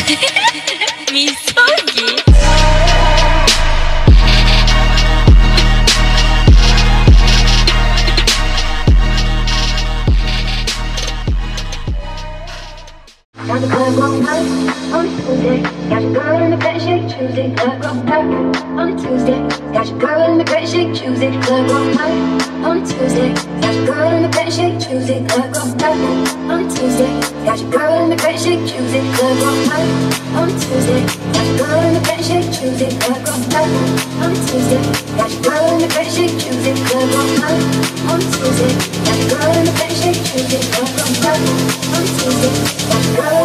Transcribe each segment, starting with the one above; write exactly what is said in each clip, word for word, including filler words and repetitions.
Misogi. Got the club on night on Tuesday. Got your girl in the bed, shake Tuesday. Club on night on Tuesday. Got your girl in the bed, shake Tuesday. Club on night on Tuesday. Got your girl in the bed, shake Tuesday. Club on night on Tuesday. Got your girl in the bed, shake Tuesday. Club on night on Tuesday. Got your girl in the bed, shake Tuesday. Club on night on Tuesday. Got your girl in the bed, shake Tuesday. Club on night on Tuesday. Got your girl in the bed, shake Tuesday. Club on night on Tuesday. Got your girl.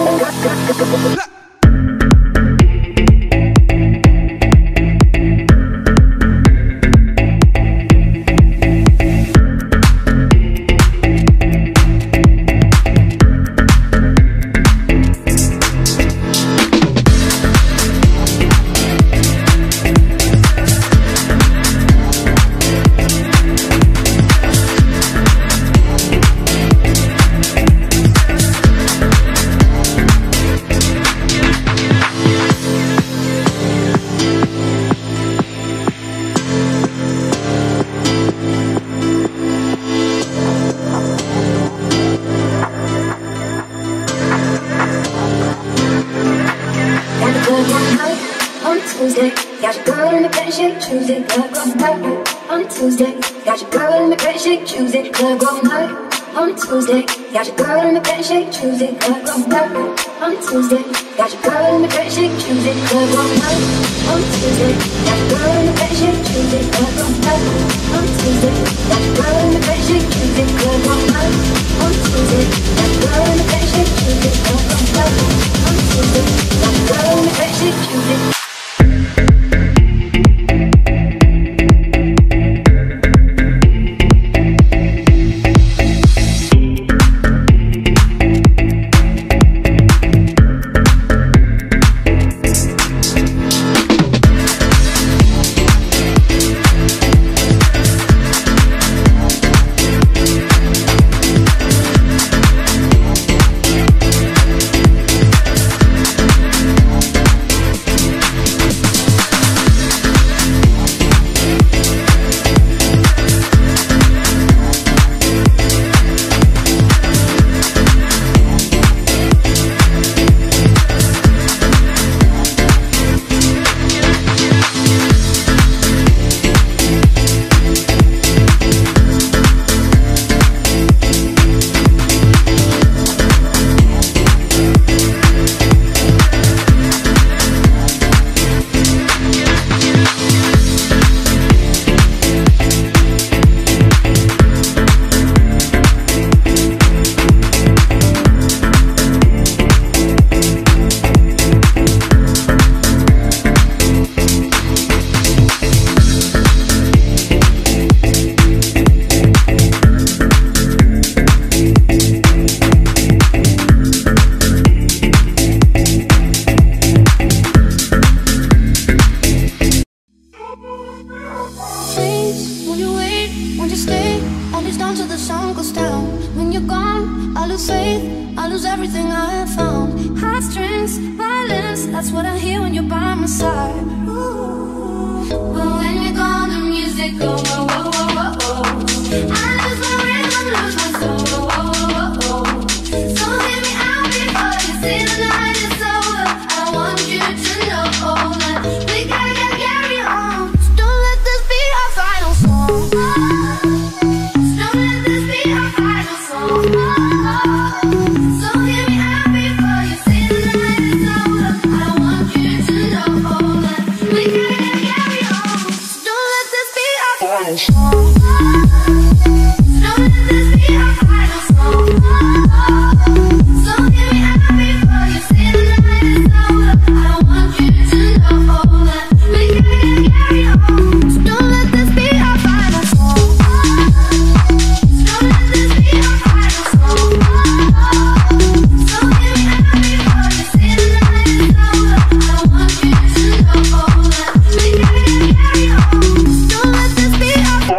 Tuesday, got your girl in the bed, shake Tuesday, club all night. On Tuesday, got your girl in the bed, shake Tuesday, club all night. On Tuesday, got your girl in the bed, shake Tuesday, club all night. On Tuesday, got your girl in the bed, shake Tuesday, club all night. On Tuesday, got your girl in the bed, shake Tuesday, club all night. On Tuesday, got your girl in the bed, shake Tuesday, club all night. On Tuesday, got your girl in the bed, shake Tuesday, club all night. On Tuesday, got your girl in the bed, shake Tuesday.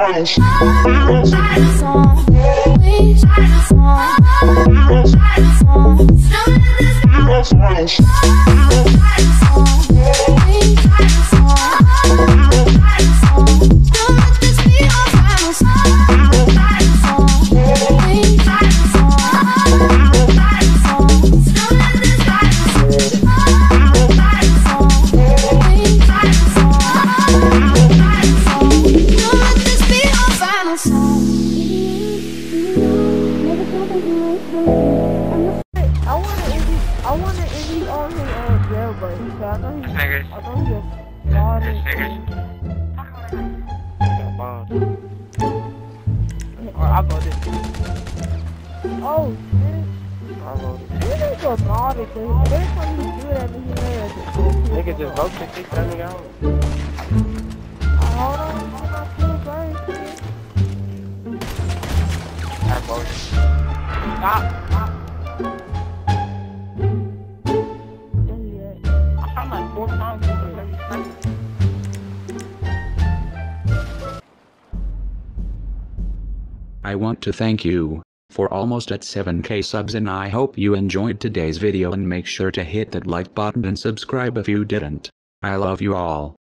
Oh shit. This nigga naughty, cause every time he do that, he mad. Nigga just vote to kick that nigga out. Hold on, I'm not feeling great. I voted. Stop, stop. I found like four times for every time. I want to thank you for almost at seven K subs, and I hope you enjoyed today's video, and make sure to hit that like button and subscribe if you didn't. I love you all.